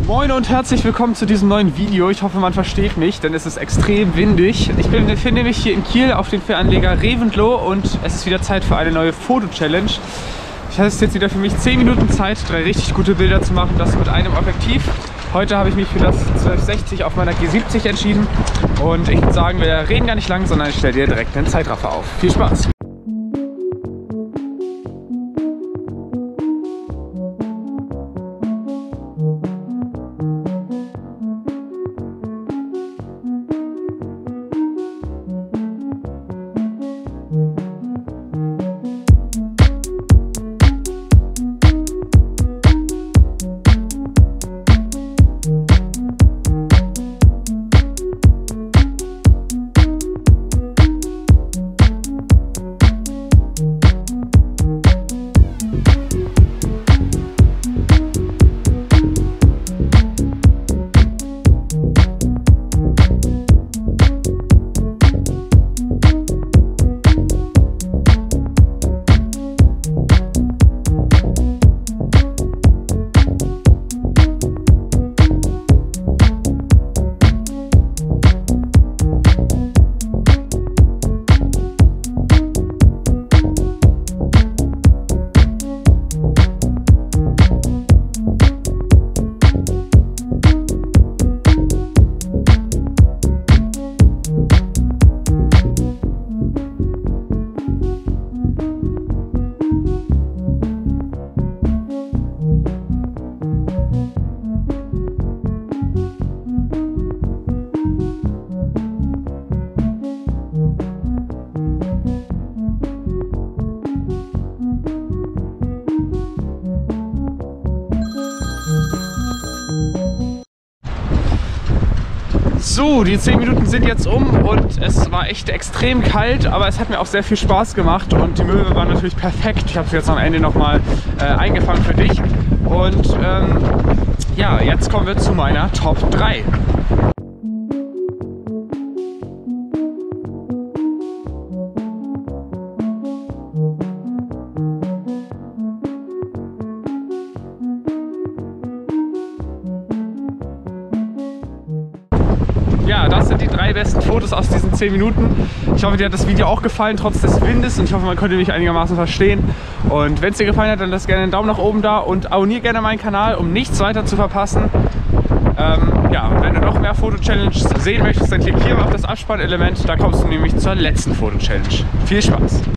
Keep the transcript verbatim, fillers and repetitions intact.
Moin und herzlich willkommen zu diesem neuen Video. Ich hoffe, man versteht mich, denn es ist extrem windig. Ich bin, befinde mich hier in Kiel auf dem Fähranleger Reventlow und es ist wieder Zeit für eine neue Foto-Challenge. Ich hatte jetzt wieder für mich zehn Minuten Zeit, drei richtig gute Bilder zu machen, das mit einem Objektiv. Heute habe ich mich für das zwölf sechzig auf meiner G siebzig entschieden und ich würde sagen, wir reden gar nicht lang, sondern ich stelle dir direkt einen Zeitraffer auf. Viel Spaß! So, die zehn Minuten sind jetzt um und es war echt extrem kalt, aber es hat mir auch sehr viel Spaß gemacht und die Möwe war natürlich perfekt. Ich habe sie jetzt am Ende nochmal äh, eingefangen für dich. Und ähm, ja, jetzt kommen wir zu meiner Top drei. Ja, das sind die drei besten Fotos aus diesen zehn Minuten. Ich hoffe, dir hat das Video auch gefallen, trotz des Windes. Und ich hoffe, man konnte mich einigermaßen verstehen. Und wenn es dir gefallen hat, dann lass gerne einen Daumen nach oben da und abonniere gerne meinen Kanal, um nichts weiter zu verpassen. Ähm, ja, und wenn du noch mehr Foto-Challenges sehen möchtest, dann klick hier mal auf das Abspann-Element. Da kommst du nämlich zur letzten Foto-Challenge. Viel Spaß!